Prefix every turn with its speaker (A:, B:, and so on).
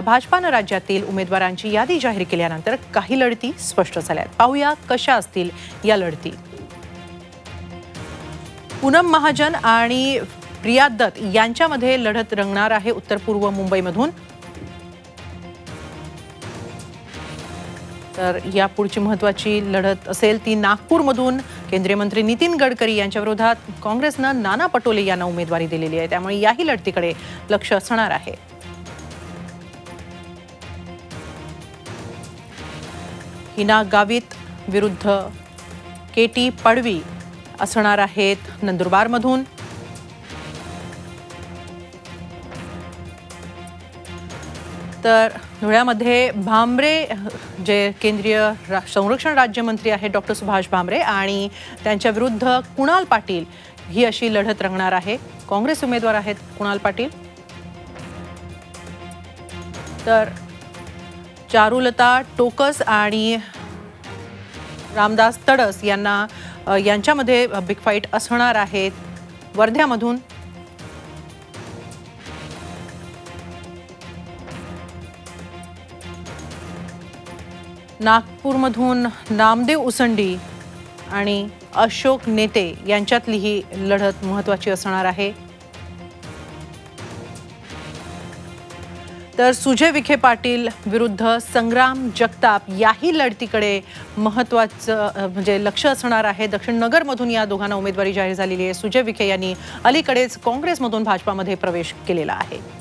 A: भाजपानं राज्यातील उमेदवारांची यादी जाहीर केल्यानंतर काही लढती स्पष्ट झाल्या आहेत। पाहूया कशा असतील या लढती। पूनम महाजन आणि प्रिया दत्त यांच्यामध्ये लढत रंगणार आहे उत्तर पूर्व मुंबईमधून। तर या पुढची महत्त्वाची लढत असेल ती नागपूरमधून केंद्रीय मंत्री नितीन गडकरी यांच्या विरोधात काँग्रेसनं नाना पटोले यांना उमेदवारी दिलेली आहे, त्यामुळे याही लढतीकडे लक्ष असणार आहे। हिना गावित विरुद्ध केटी पडवी असणार आहेत नंदुरबारमधून। तर धुळ्यामध्ये भामरे जे केंद्रीय संरक्षण राज्यमंत्री आहेत डॉक्टर सुभाष भामरे आणि त्यांच्या विरुद्ध कुणाल पाटील ही अशी लढत रंगणार आहे। काँग्रेस उमेदवार आहेत कुणाल पाटील। तर चारुलता टोकस आणि रामदास तडस यांच्यामध्ये बिग फाईट असणार आहेत वर्ध्यामधून। नागपूरमधून नामदेव उसंडी आणि अशोक नेते यांच्यातली ही लढत महत्त्वाची असणार आहे। तर सुजय विखे पाटील विरुद्ध संग्राम जगताप याही लढतीकडे महत्त्वाचं म्हणजे लक्ष असणार आहे। दक्षिण नगरमधून या दोघांना उमेदवारी जाहीर झालेली आहे। सुजय विखे यांनी अलीकडेच काँग्रेसमधून भाजपामध्ये प्रवेश केलेला आहे।